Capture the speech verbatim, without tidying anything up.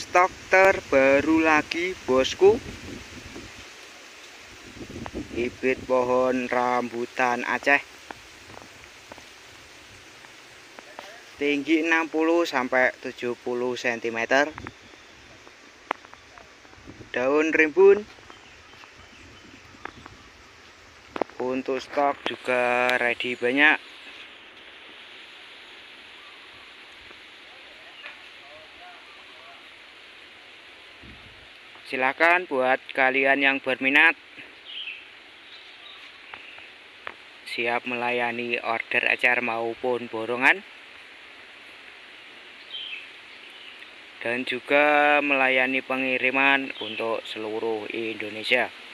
stok terbaru lagi bosku, bibit pohon rambutan Aceh, tinggi enam puluh sampai tujuh puluh sentimeter, daun rimbun. Untuk stok juga ready banyak. Silakan buat kalian yang berminat, siap melayani order ecer maupun borongan, dan juga melayani pengiriman untuk seluruh Indonesia.